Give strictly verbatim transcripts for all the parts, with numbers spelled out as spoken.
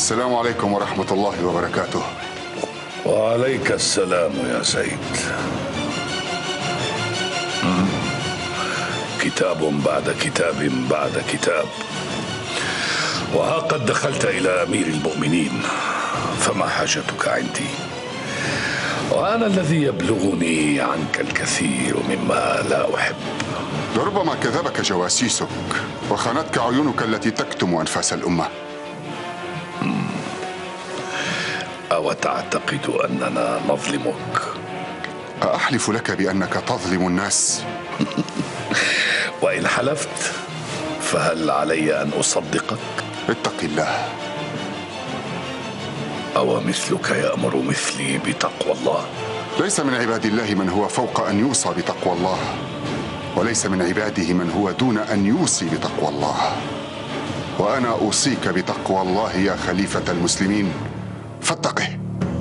السلام عليكم ورحمة الله وبركاته. وعليك السلام يا زيد. كتاب بعد كتاب بعد كتاب، وها قد دخلت إلى أمير المؤمنين، فما حاجتك عندي؟ وأنا الذي يبلغني عنك الكثير مما لا أحب. لربما كذبك جواسيسك وخانتك عيونك التي تكتم أنفاس الأمة. أو تعتقد أننا نظلمك؟ أحلف لك بأنك تظلم الناس. وإن حلفت فهل علي أن أصدقك؟ اتق الله. أو مثلك يأمر مثلي بتقوى الله؟ ليس من عباد الله من هو فوق أن يوصى بتقوى الله، وليس من عباده من هو دون أن يوصي بتقوى الله. وأنا أوصيك بتقوى الله يا خليفة المسلمين، فاتقه.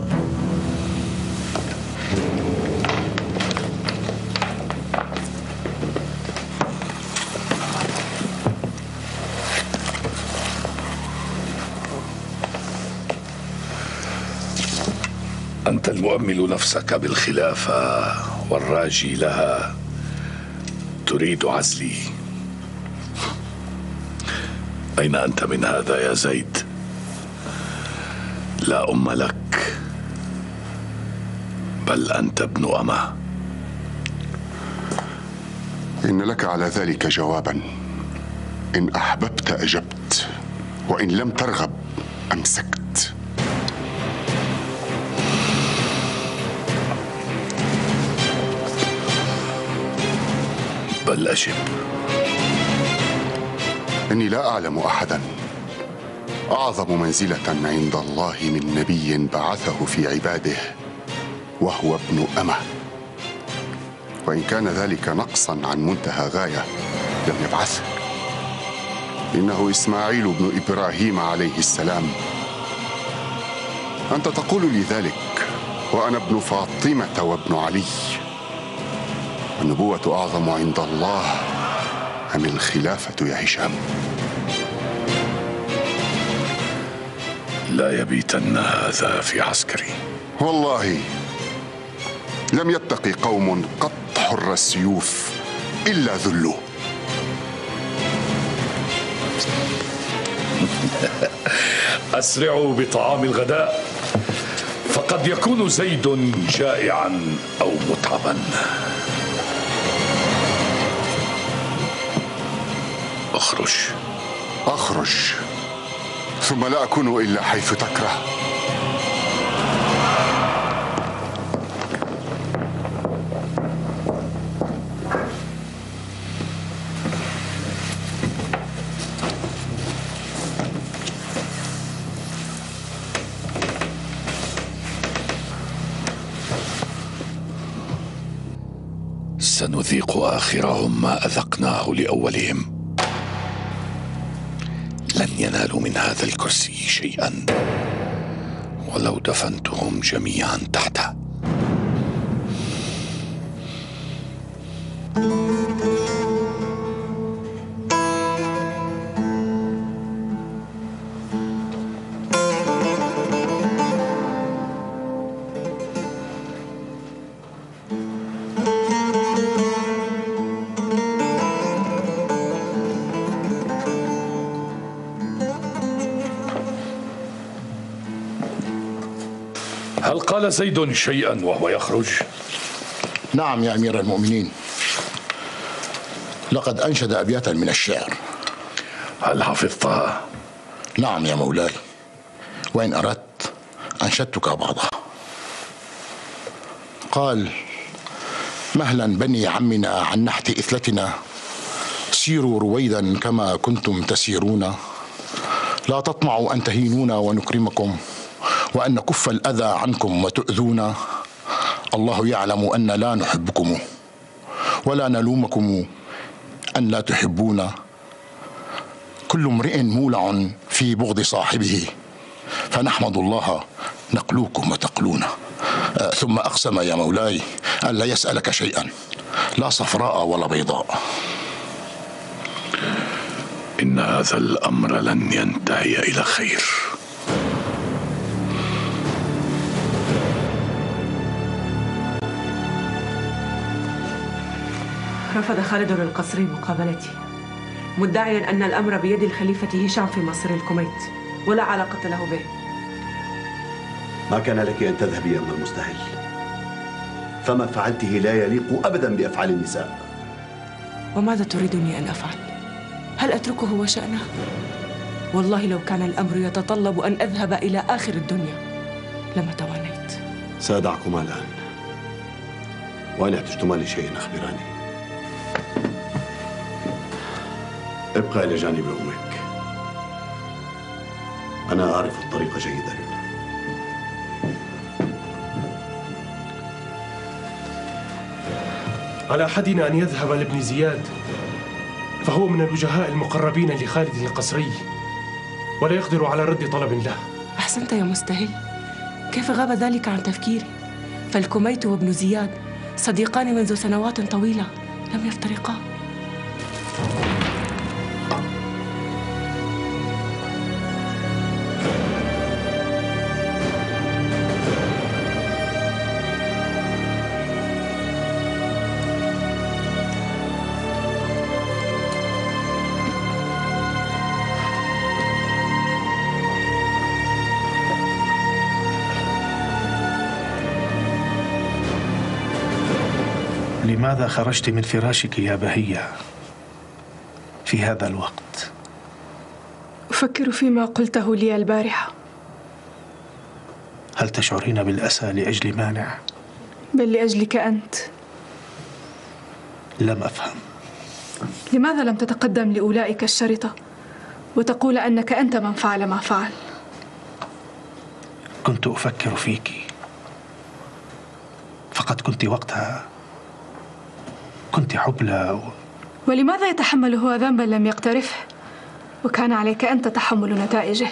أنت المؤمل نفسك بالخلافة والراجي لها، تريد عزلي. أين أنت من هذا يا زيد؟ لا أم لك، بل أنت ابن أمة. إن لك على ذلك جوابا، إن أحببت أجبت، وإن لم ترغب أمسكت. بل أجب. إني لا أعلم أحدا أعظم منزلة عند الله من نبي بعثه في عباده وهو ابن أمة، وإن كان ذلك نقصا عن منتهى غاية لم يبعثه. إنه إسماعيل بن إبراهيم عليه السلام. أنت تقول لي ذلك وأنا ابن فاطمة وابن علي. النبوة أعظم عند الله أم الخلافة يا هشام؟ لا يبيتن هذا في عسكري. والله لم يتقي قوم قط حر السيوف إلا ذلوا. أسرعوا بطعام الغداء، فقد يكون زيد جائعا أو متعبا. أخرج. أخرج ثم لا أكون إلا حيث تكره. سنذيق آخرهم ما أذقناه لأولهم. لن ينالوا من هذا الكرسي شيئا ولو دفنتهم جميعا تحته. هل قال زيد شيئا وهو يخرج؟ نعم يا أمير المؤمنين، لقد أنشد أبياتا من الشعر. هل حفظتها؟ نعم يا مولاي، وإن أردت أنشدتك بعضها. قال: مهلا بني عمنا عن نحت إثلتنا، سيروا رويدا كما كنتم تسيرون، لا تطمعوا أن تهينونا ونكرمكم، وأن نكف الأذى عنكم وتؤذونا. الله يعلم أن لا نحبكم ولا نلومكم أن لا تحبونا. كل امرئ مولع في بغض صاحبه، فنحمد الله نقلوكم وتقلونا. آه ثم أقسم يا مولاي أن لا يسألك شيئا، لا صفراء ولا بيضاء. إن هذا الأمر لن ينتهي إلى خير. رفض خالد للقصري مقابلتي، مدعيا أن الأمر بيد الخليفة هشام في مصر الكوميت ولا علاقة له به. ما كان لك أن تذهبي أم المستهل، فما فعلته لا يليق أبدا بأفعال النساء. وماذا تريدني أن أفعل؟ هل أتركه وشأنه؟ والله لو كان الأمر يتطلب أن أذهب إلى آخر الدنيا لما توانيت. سأدعكما الآن، وإن احتجتما لشيء أخبراني. ابقى إلى جانب أمك، أنا أعرف الطريق جيدا. على أحدنا أن يذهب لابن زياد، فهو من الوجهاء المقربين لخالد القصري ولا يقدر على رد طلب له. أحسنت يا مستهل، كيف غاب ذلك عن تفكيري؟ فالكوميت وابن زياد صديقان منذ سنوات طويلة لم يفترقا. لماذا خرجت من فراشك يا بهية في هذا الوقت؟ أفكر فيما قلته لي البارحة. هل تشعرين بالأسى لأجل مانع؟ بل لأجلك أنت. لم أفهم. لماذا لم تتقدم لأولئك الشرطة وتقول أنك أنت من فعل ما فعل؟ كنت أفكر فيك، فقد كنت وقتها كنت حبلى و... ولماذا يتحمل هو ذنبا لم يقترفه وكان عليك أنت تحمل نتائجه؟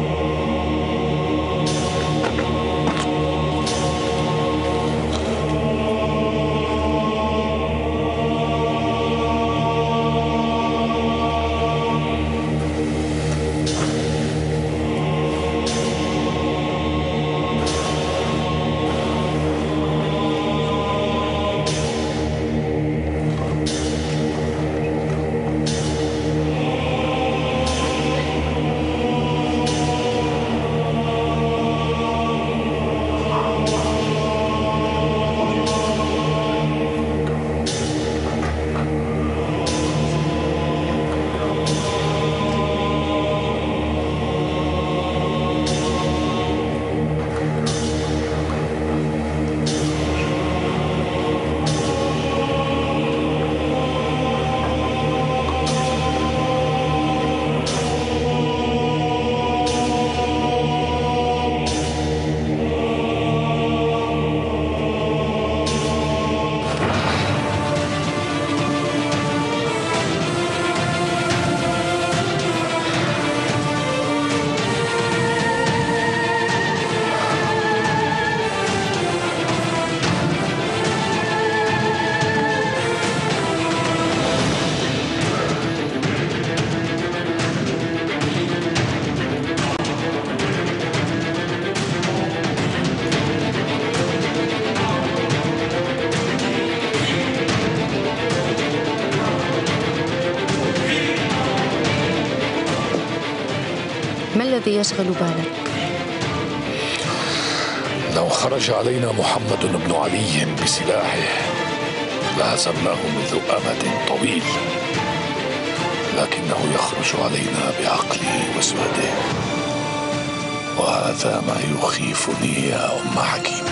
ما الذي يشغل بالك؟ لو خرج علينا محمد بن علي بسلاحه لهزمناه منذ أمد طويل، لكنه يخرج علينا بعقله وسواده، وهذا ما يخيفني يا أم حكيم.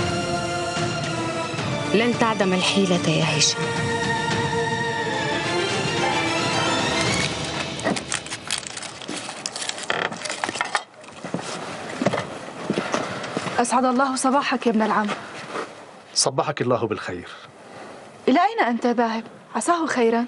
لن تعدم الحيلة يا هشام. أسعد الله صباحك يا ابن العم. صبحك الله بالخير. إلى أين أنت ذاهب؟ عساه خيرا.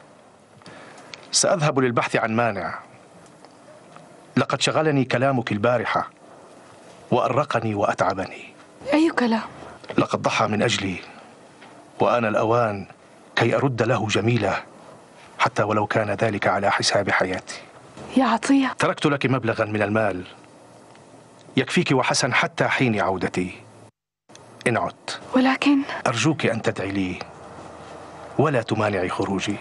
سأذهب للبحث عن مانع. لقد شغلني كلامك البارحة وأرقني وأتعبني. أي كلام؟ لقد ضحى من أجلي، وآن الأوان كي أرد له جميلة، حتى ولو كان ذلك على حساب حياتي. يا عطية، تركت لك مبلغا من المال يكفيك وحسن حتى حين عودتي إن عدت. ولكن أرجوك أن تدعي لي ولا تمانعي خروجي،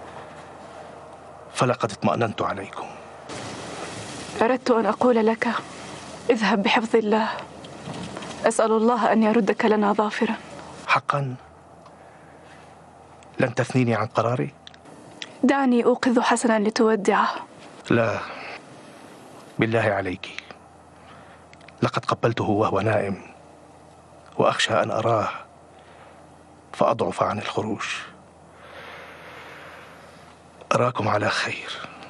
فلقد اطمأننت عليكم. أردت أن أقول لك اذهب بحفظ الله، أسأل الله أن يردك لنا ظافرا. حقا لن تثنيني عن قراري؟ دعني أوقظ حسنا لتودعه. لا، بالله عليك، لقد قبلته وهو نائم، وأخشى أن أراه فأضعف عن الخروج. أراكم على خير.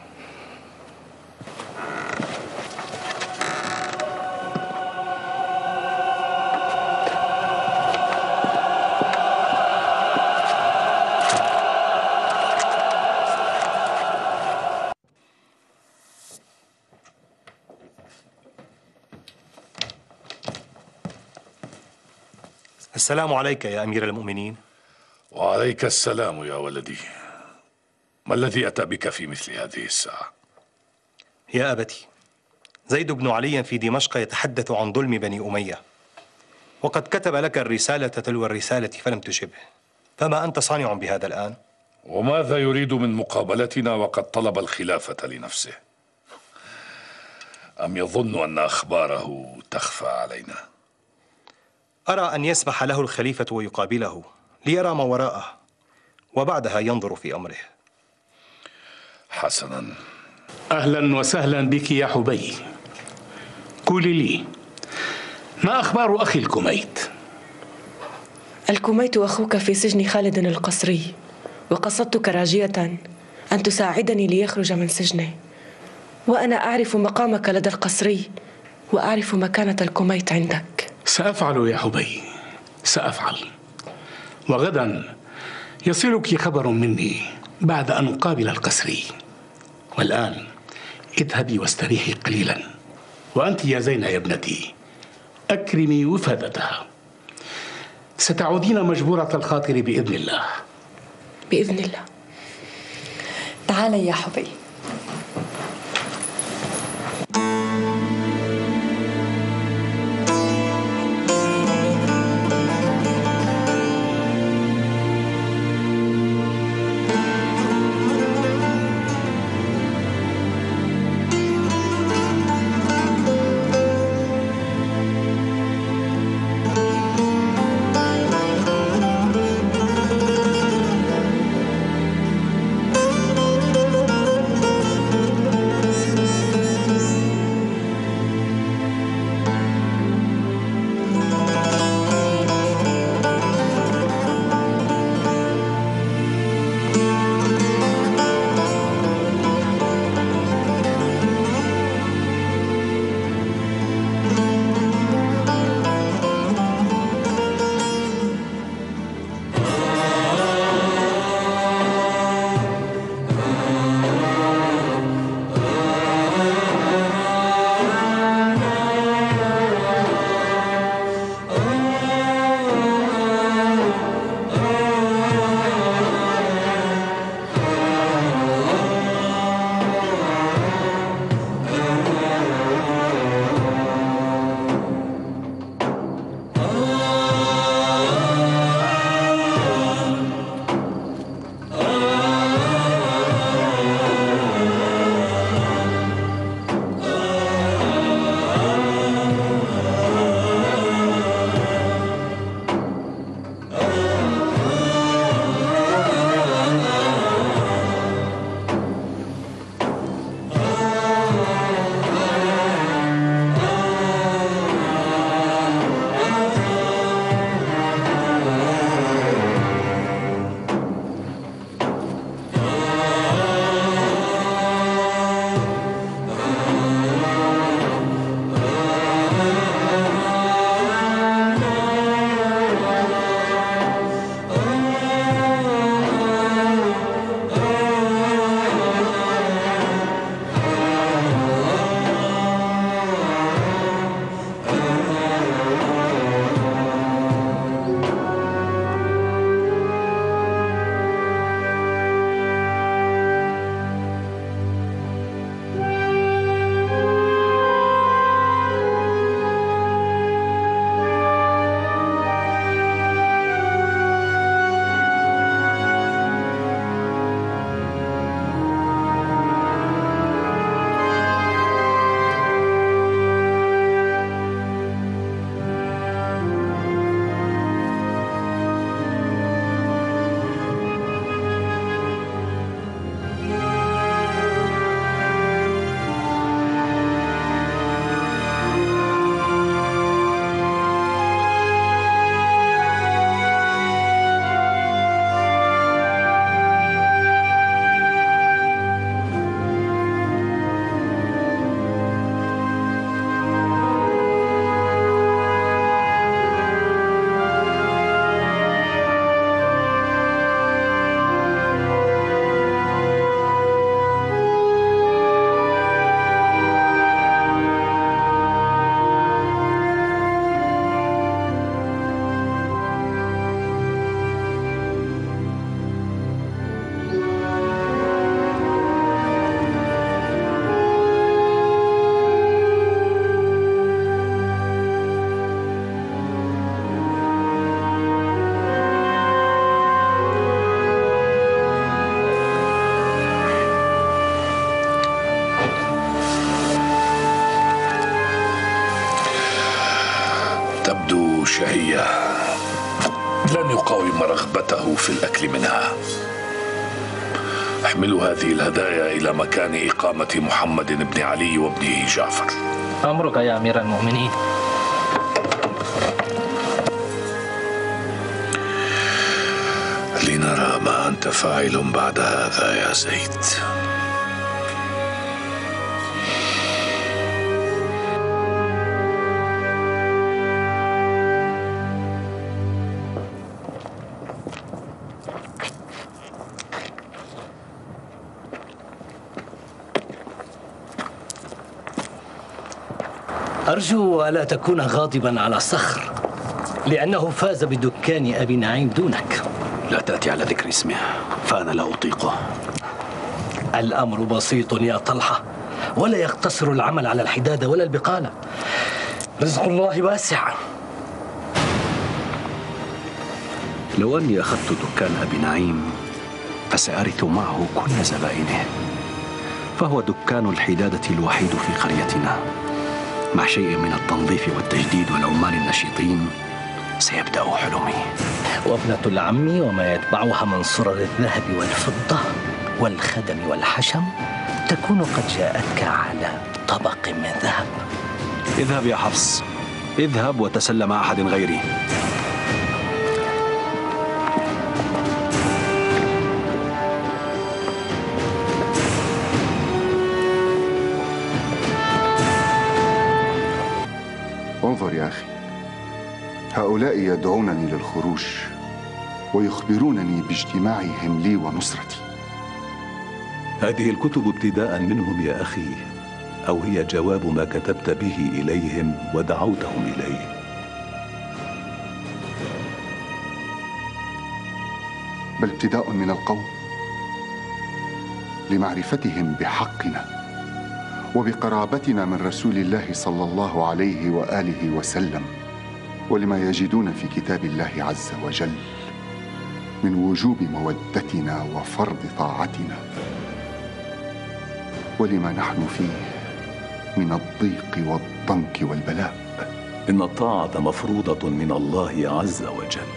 السلام عليك يا أمير المؤمنين. وعليك السلام يا ولدي. ما الذي أتى بك في مثل هذه الساعة؟ يا أبتي، زيد بن علي في دمشق يتحدث عن ظلم بني أمية، وقد كتب لك الرسالة تلو الرسالة فلم تجبه، فما أنت صانع بهذا الآن؟ وماذا يريد من مقابلتنا وقد طلب الخلافة لنفسه؟ أم يظن أن أخباره تخفى علينا؟ أرى أن يسمح له الخليفة ويقابله ليرى ما وراءه، وبعدها ينظر في أمره. حسنا. أهلا وسهلا بك يا حبي. قولي لي، ما أخبار أخي الكميت؟ الكميت أخوك في سجن خالد القصري، وقصدتك راجية أن تساعدني ليخرج من سجنه، وأنا أعرف مقامك لدى القصري وأعرف مكانة الكميت عندك. سأفعل يا حبي، سأفعل. وغدا يصلك خبر مني بعد أن أقابل القصري. والآن اذهبي واستريحي قليلا، وأنت يا زينة يا ابنتي أكرمي وفادتها، ستعودين مجبورة الخاطر بإذن الله. بإذن الله. تعالي يا حبي. الشهية لن يقاوم رغبته في الأكل منها. احملوا هذه الهدايا إلى مكان إقامة محمد بن علي وابنه جعفر. أمرك يا أمير المؤمنين. لنرى ما أنت فاعل بعد هذا يا زيد. أرجو ألا تكون غاضبا على صخر لأنه فاز بدكان أبي نعيم دونك. لا تأتي على ذكر اسمه فأنا لا أطيقه. الأمر بسيط يا طلحة، ولا يقتصر العمل على الحدادة ولا البقالة. رزق الله واسع. لو أني أخذت دكان أبي نعيم فسأرث معه كل زبائنه، فهو دكان الحدادة الوحيد في قريتنا. مع شيء من التنظيف والتجديد والعمال النشيطين سيبدأ حلمي. وابنة العم وما يتبعها من صرر الذهب والفضة والخدم والحشم تكون قد جاءتك على طبق من ذهب. اذهب يا حفص، اذهب وتسلم مع أحد غيري. انظر يا أخي، هؤلاء يدعونني للخروج ويخبرونني باجتماعهم لي ونصرتي. هذه الكتب ابتداء منهم يا أخي، أو هي جواب ما كتبت به إليهم ودعوتهم إليه؟ بل ابتداء من القوم لمعرفتهم بحقنا وبقرابتنا من رسول الله صلى الله عليه وآله وسلم، ولما يجدون في كتاب الله عز وجل من وجوب مودتنا وفرض طاعتنا، ولما نحن فيه من الضيق والضنك والبلاء. إن الطاعة مفروضة من الله عز وجل،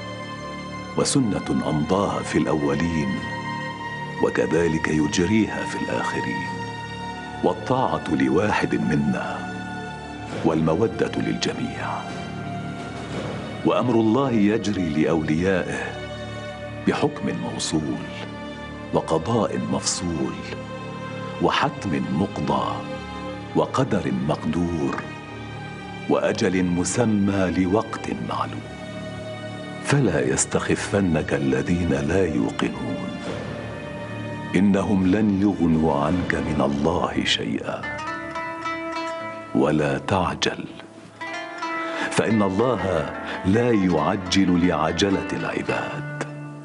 وسنة أمضاها في الأولين وكذلك يجريها في الآخرين. والطاعة لواحد منا والمودة للجميع. وأمر الله يجري لأوليائه بحكم موصول وقضاء مفصول وحتم مقضى وقدر مقدور وأجل مسمى لوقت معلوم. فلا يستخفنك الذين لا يوقنون، إنهم لن يغنوا عنك من الله شيئا. ولا تعجل، فإن الله لا يعجل لعجلة العباد.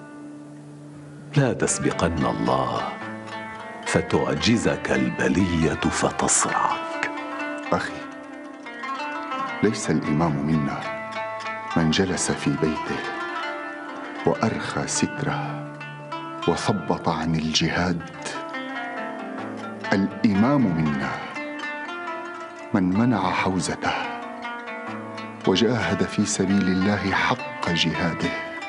لا تسبقن الله فتعجزك البلية فتصرعك. أخي، ليس الإمام منا من جلس في بيته وأرخى ستره وثبط عن الجهاد. الإمام منا من منع حوزته وجاهد في سبيل الله حق جهاده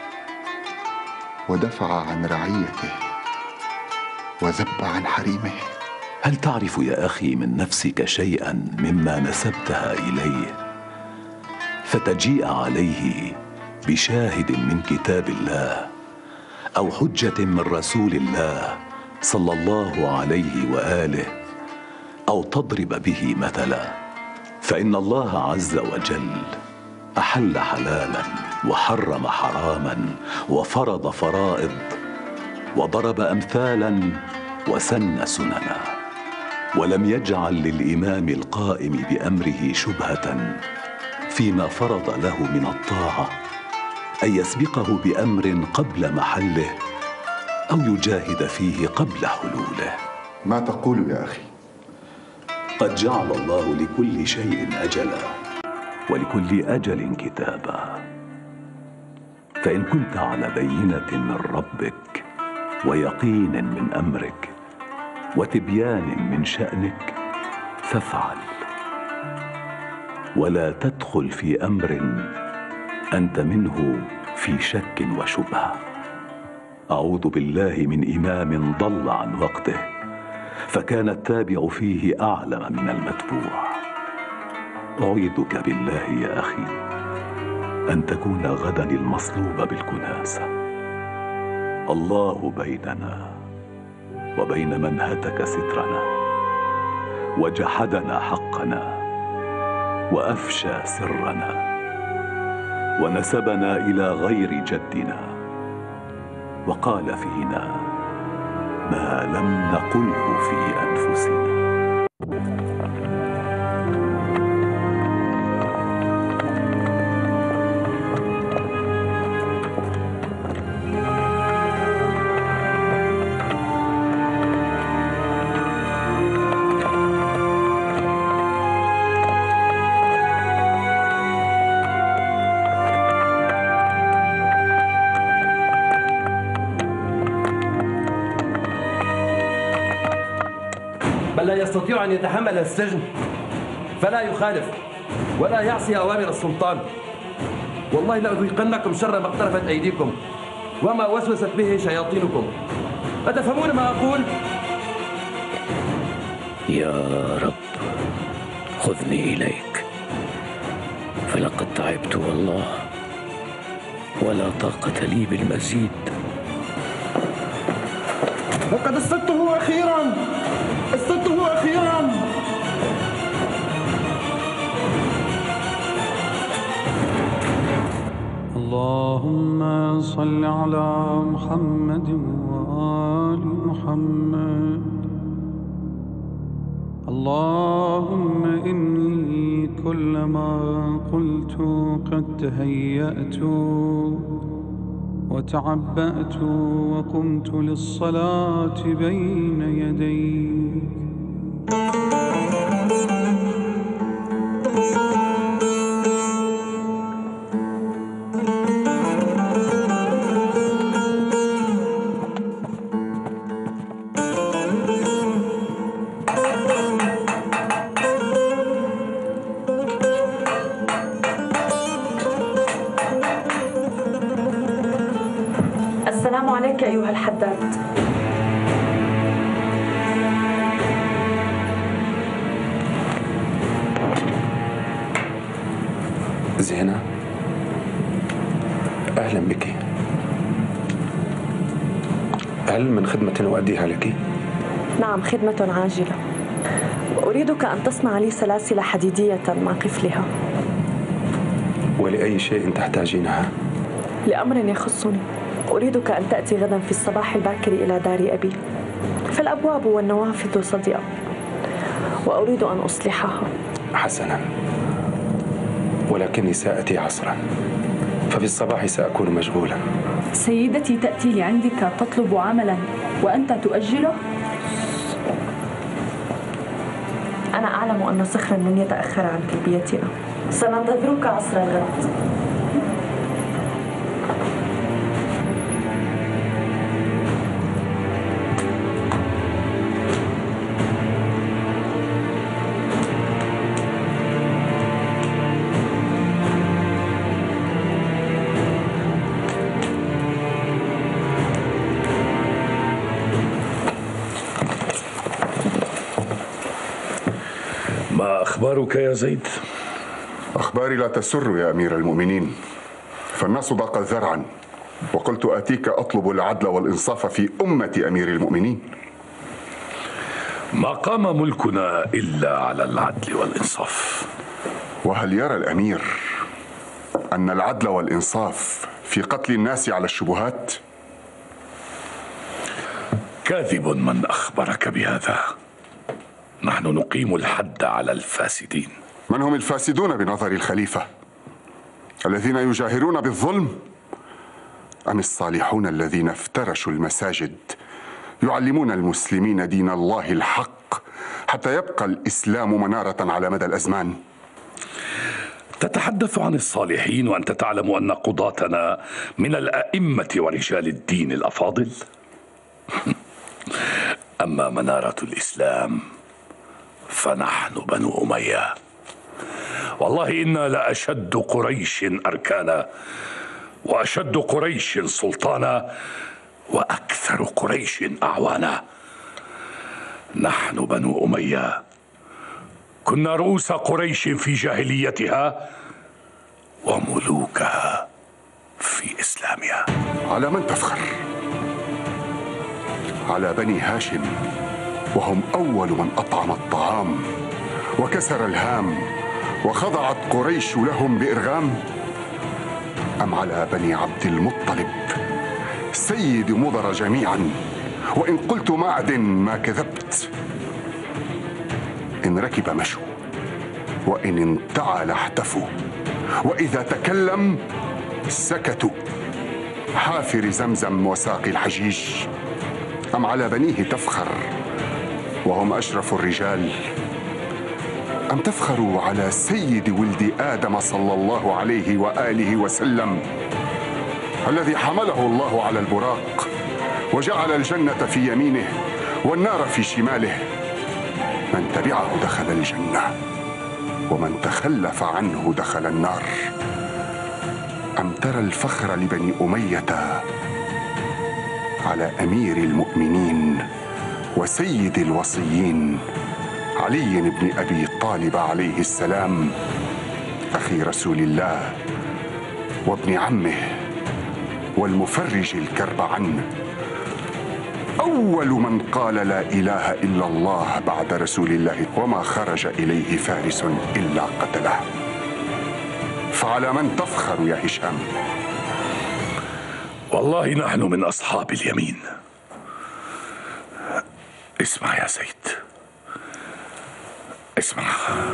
ودفع عن رعيته وذب عن حريمه. هل تعرف يا أخي من نفسك شيئا مما نسبتها إليه فتجيء عليه بشاهد من كتاب الله أو حجة من رسول الله صلى الله عليه وآله، أو تضرب به مثلا؟ فإن الله عز وجل أحل حلالا وحرم حراما وفرض فرائض وضرب أمثالا وسن سننا، ولم يجعل للإمام القائم بأمره شبهة فيما فرض له من الطاعة أن يسبقه بأمر قبل محله أو يجاهد فيه قبل حلوله. ما تقول يا أخي؟ قد جعل الله لكل شيء أجلا ولكل أجل كتابا. فإن كنت على بينة من ربك ويقين من أمرك وتبيان من شأنك فافعل، ولا تدخل في أمر أنت منه في شك وشبهة. أعوذ بالله من إمام ضل عن وقته فكان التابع فيه أعلم من المتبوع. أعيذك بالله يا أخي أن تكون غدا المصلوب بالكناسة. الله بيننا وبين من هتك سترنا وجحدنا حقنا وأفشى سرنا ونسبنا إلى غير جدنا وقال فينا ما لم نقله في أنفسنا. بل لا يستطيع أن يتحمل السجن فلا يخالف ولا يعصي أوامر السلطان. والله لأذيقنكم شر ما اقترفت أيديكم وما وسوست به شياطينكم. أتفهمون ما أقول؟ يا رب خذني إليك فلقد تعبت والله ولا طاقة لي بالمزيد. لقد اصطدته أخيرا اصطدته أخيرا. اللهم صل على محمد وآل محمد. اللهم إني كلما قلت قد تهيأت وتعبأت وقمت للصلاة بين يديك. السلام عليك أيها الحداد. زينة، أهلا بك. هل من خدمة أؤديها لك؟ نعم، خدمة عاجلة. أريدك أن تصنع لي سلاسل حديدية مع قفلها. ولأي شيء تحتاجينها؟ لأمر يخصني. أريدك أن تأتي غدا في الصباح الباكر إلى دار أبي، فالأبواب والنوافذ صدئة وأريد أن أصلحها. حسنا، ولكني سآتي عصرا، ففي الصباح سأكون مشغولا. سيدتي تأتي لعندك تطلب عملا وأنت تؤجله؟ أنا أعلم أن صخرا لن يتأخر عن تلبيتنا. سننتظرك عصر الغد. ما أخبارك يا زيد؟ أخباري لا تسر يا أمير المؤمنين، فالناس ضاقت ذرعا وقلت آتيك أطلب العدل والإنصاف في أمة أمير المؤمنين. ما قام ملكنا إلا على العدل والإنصاف. وهل يرى الأمير أن العدل والإنصاف في قتل الناس على الشبهات؟ كاذب من أخبرك بهذا. نحن نقيم الحد على الفاسدين. من هم الفاسدون بنظر الخليفة؟ الذين يجاهرون بالظلم أم الصالحون الذين افترشوا المساجد يعلمون المسلمين دين الله الحق حتى يبقى الإسلام منارة على مدى الأزمان؟ تتحدث عن الصالحين وأنت تعلم أن قضاتنا من الأئمة ورجال الدين الأفاضل. أما منارة الإسلام فنحن بنو أمية، والله إنا لأشد قريش أركانا، وأشد قريش سلطانا، وأكثر قريش أعوانا. نحن بنو أمية كنا رؤوس قريش في جاهليتها وملوكها في إسلامها. على من تفخر؟ على بني هاشم، وهم أول من أطعم الطعام وكسر الهام وخضعت قريش لهم بإرغام؟ أم على بني عبد المطلب سيد مضر جميعا، وإن قلت معد ما كذبت، إن ركب مشوا وإن انتعل احتفوا، وإذا تكلم سكتوا، حافر زمزم وساقي الحجيج. أم على بنيه تفخر وهم أشرف الرجال؟ أم تفخر على سيد ولد آدم صلى الله عليه وآله وسلم، الذي حمله الله على البراق وجعل الجنة في يمينه والنار في شماله؟ من تبعه دخل الجنة ومن تخلف عنه دخل النار. أم ترى الفخر لبني أمية على أمير المؤمنين وسيد الوصيين علي بن أبي طالب عليه السلام، أخي رسول الله وابن عمه والمفرج الكرب عنه، أول من قال لا إله إلا الله بعد رسول الله، وما خرج إليه فارس إلا قتله. فعلى من تفخر يا هشام؟ والله نحن من أصحاب اليمين. اسمع يا زيد، اسمع.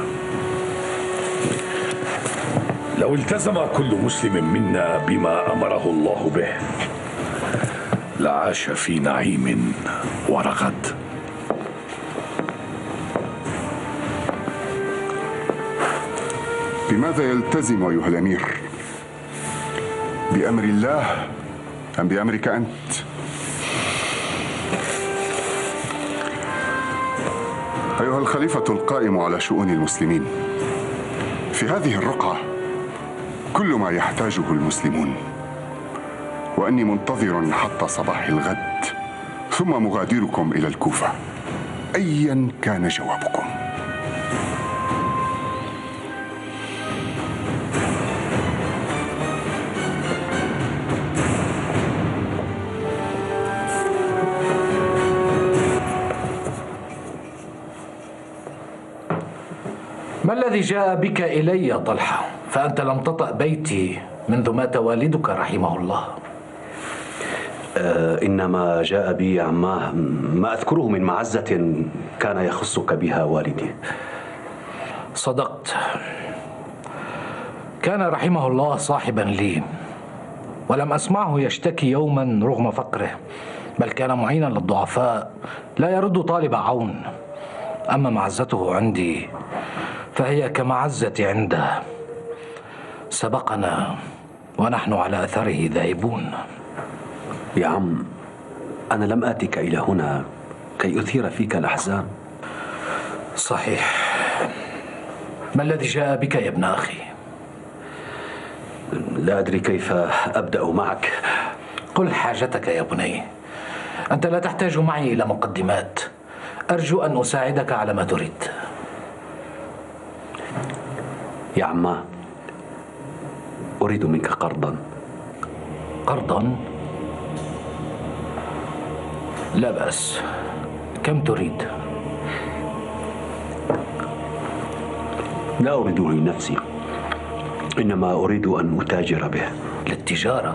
لو التزم كل مسلم منا بما أمره الله به لعاش في نعيم ورغد. بماذا يلتزم أيها الأمير؟ بأمر الله أم بأمرك أنت؟ أيها الخليفة القائم على شؤون المسلمين، في هذه الرقعة كل ما يحتاجه المسلمون، وأني منتظر حتى صباح الغد ثم مغادركم إلى الكوفة أيا كان جوابكم. ما الذي جاء بك إلي يا طلحة؟ فأنت لم تطأ بيتي منذ مات والدك رحمه الله. آه إنما جاء بي عماه ما أذكره من معزة كان يخصك بها والدي. صدقت، كان رحمه الله صاحبا لي، ولم أسمعه يشتكي يوما رغم فقره، بل كان معينا للضعفاء لا يرد طالب عون. أما معزته عندي فهي كمعزتي عنده، سبقنا ونحن على أثره ذاهبون. يا عم، أنا لم آتك إلى هنا كي أثير فيك الأحزان. صحيح. ما الذي جاء بك يا ابن أخي؟ لا أدري كيف أبدأ معك. قل حاجتك يا بني، أنت لا تحتاج معي إلى مقدمات، أرجو أن أساعدك على ما تريد. يا عما، أريد منك قرضا. قرضا؟ لا بأس. كم تريد؟ لا أريده لنفسي، إنما أريد أن أتاجر به. للتجارة؟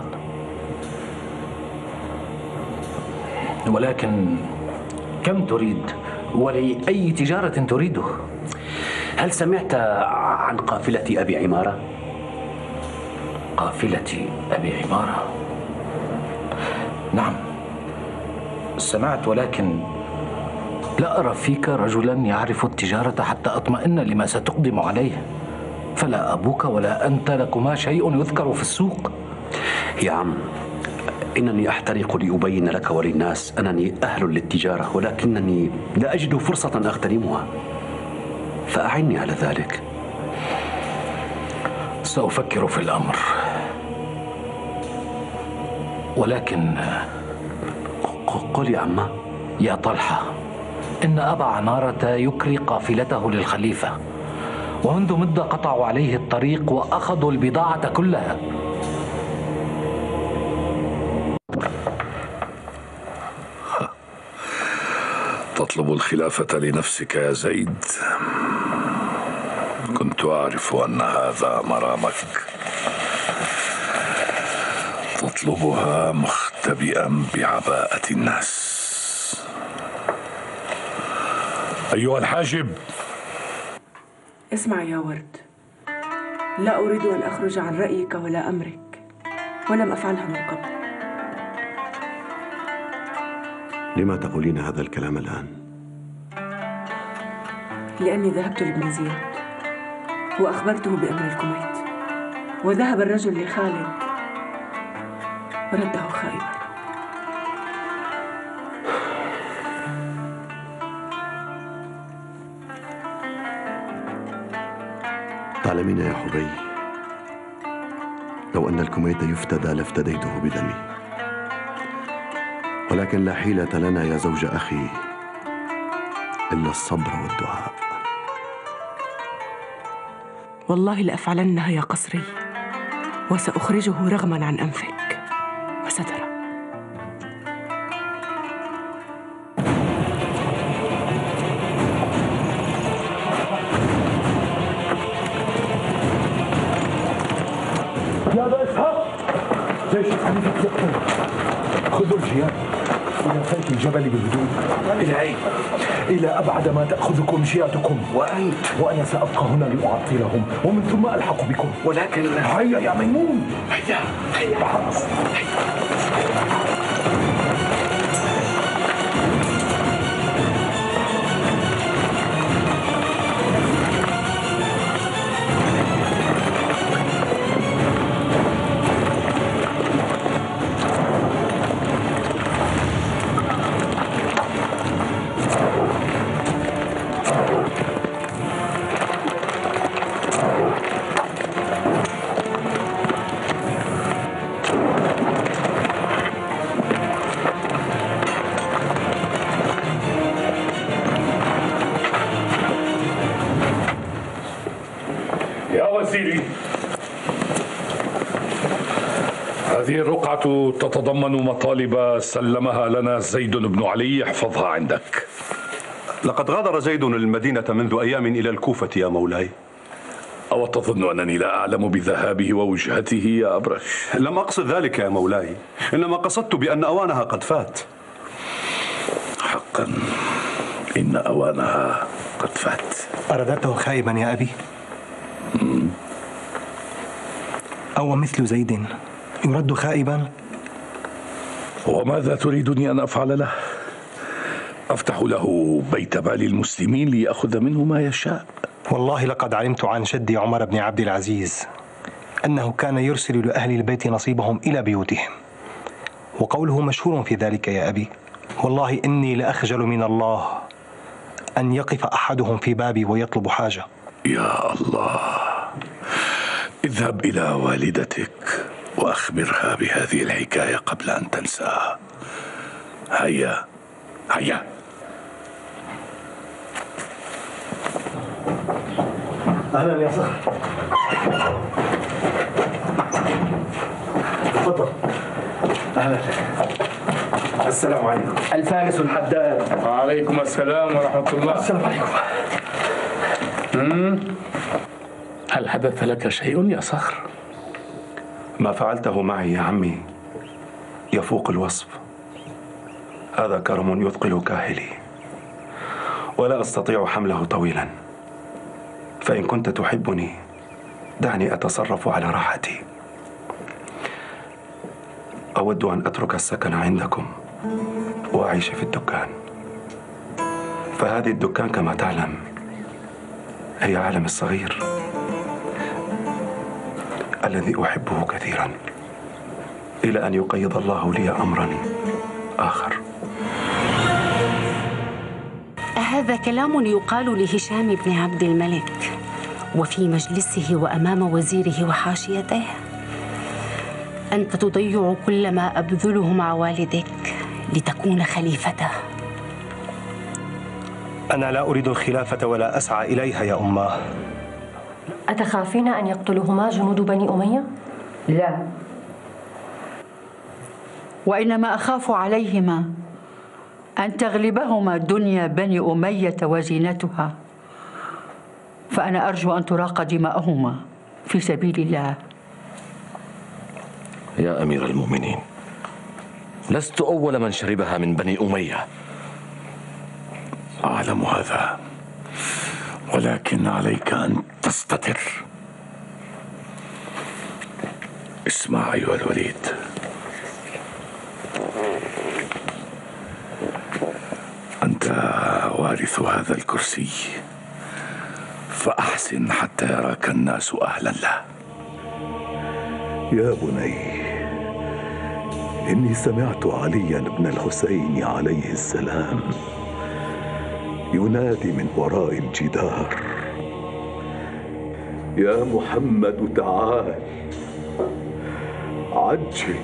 ولكن كم تريد؟ ولأي تجارة تريده؟ هل سمعت عن قافلة أبي عمارة؟ قافلة أبي عمارة؟ نعم سمعت، ولكن لا أرى فيك رجلا يعرف التجارة حتى أطمئن لما ستقدم عليه. فلا أبوك ولا أنت لكما شيء يذكر في السوق. يا عم، إنني أحترق لأبين لك وللناس أنني أهل للتجارة، ولكنني لا أجد فرصة أغتنمها، فأعني على ذلك. سأفكر في الأمر، ولكن قل يا عمه. يا طلحة، إن أبا عمارة يكري قافلته للخليفة، ومنذ مدة قطعوا عليه الطريق وأخذوا البضاعة كلها. تطلب الخلافة لنفسك يا زيد؟ كنت أعرف أن هذا مرامك. تطلبها مختبئا بعباءة الناس. أيها الحاجب، اسمع يا ورد، لا أريد أن أخرج عن رأيك ولا أمرك، ولم أفعلها من قبل. لما تقولين هذا الكلام الآن؟ لأني ذهبت لابن زياد وأخبرته بأمر الكويت، وذهب الرجل لخالد ورده خائبا. تعلمين يا حبي، لو أن الكويت يفتدى لافتديته بدمي، ولكن لا حيلة لنا يا زوج أخي إلا الصبر والدعاء. والله لأفعلنها يا قصري، وسأخرجه رغما عن أنفك، وسترى. يا أبا إسحاق، جيش الخليفة يقتل. خذوا الجياد إلى خلف الجبل بهدوء. إلى أين؟ إلى أبعد ما تأخذكم جيادكم. وأنت؟ وأنا سأبقى هنا لأعطلهم، ومن ثم ألحق بكم. ولكن هيا يا ميمون، هيا هيا بحرص، هيا. هذه الرقعة تتضمن مطالب سلمها لنا زيد بن علي، احفظها عندك. لقد غادر زيد المدينة منذ أيام إلى الكوفة يا مولاي. أو تظن أنني لا أعلم بذهابه ووجهته يا أبرش؟ لم أقصد ذلك يا مولاي، إنما قصدت بأن أوانها قد فات. حقا إن أوانها قد فات. أردته خائبا يا أبي؟ مم. أو مثل زيد يرد خائبا؟ وماذا تريدني أن أفعل له؟ أفتح له بيت مال المسلمين ليأخذ منه ما يشاء. والله لقد علمت عن جدي عمر بن عبد العزيز أنه كان يرسل لأهل البيت نصيبهم إلى بيوتهم، وقوله مشهور في ذلك يا أبي. والله إني لأخجل من الله أن يقف أحدهم في بابي ويطلب حاجة. يا الله، اذهب إلى والدتك وأخبرها بهذه الحكاية قبل أن تنساها. هيا هيا. أهلا يا صاحبي. تفضل. أهلا. السلام عليكم. الفارس الحداد. وعليكم السلام ورحمة الله. السلام عليكم. مم. هل حدث لك شيء يا صخر؟ ما فعلته معي يا عمي يفوق الوصف. هذا كرم يثقل كاهلي، ولا أستطيع حمله طويلا. فإن كنت تحبني دعني أتصرف على راحتي. أود أن أترك السكن عندكم وأعيش في الدكان، فهذه الدكان كما تعلم هي عالمي الصغير الذي أحبه كثيرا، إلى أن يقيض الله لي أمرا آخر. هذا كلام يقال لهشام بن عبد الملك، وفي مجلسه وأمام وزيره وحاشيته. أنت تضيع كل ما أبذله مع والدك لتكون خليفته. أنا لا أريد الخلافة ولا أسعى إليها يا أماه. أتخافين أن يقتلهما جنود بني أمية؟ لا، وإنما أخاف عليهما أن تغلبهما دنيا بني أمية وزينتها، فأنا أرجو أن تراق دماءهما في سبيل الله. يا أمير المؤمنين، لست أول من شربها من بني أمية. أعلم هذا، ولكن عليك أن تستتر. اسمع أيها الوليد، أنت وارث هذا الكرسي، فأحسن حتى يراك الناس أهلا له. يا بني، إني سمعت عليا بن الحسين عليه السلام ينادي من وراء الجدار: يا محمد تعال، عجل.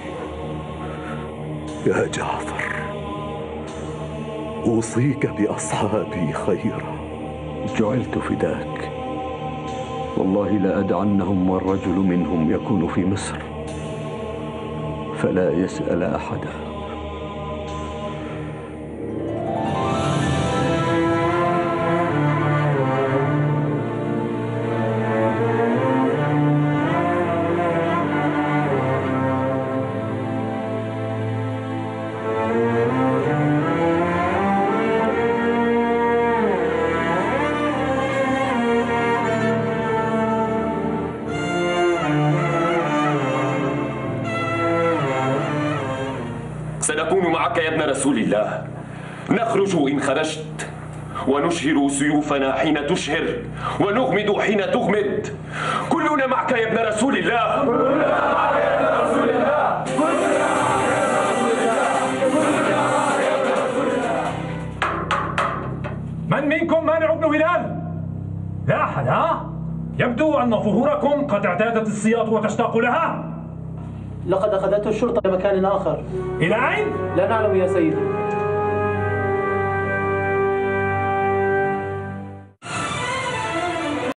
يا جعفر، أوصيك بأصحابي خيرا. جعلت فداك، والله لا أدعنهم والرجل منهم يكون في مصر فلا يسأل أحدا. سنكون معك يا ابن رسول الله، نخرج إن خرجت، ونشهر سيوفنا حين تشهر، ونغمد حين تغمد. كلنا معك يا ابن رسول الله. كلنا معك يا ابن رسول الله. كلنا معك يا ابن رسول الله. من منكم مانع ابن هلال؟ لا أحد، ها؟ يبدو أن ظهوركم قد اعتادت السياط وتشتاق لها. لقد أخذته الشرطة لمكان آخر. إلى أين؟ لا نعلم يا سيدي.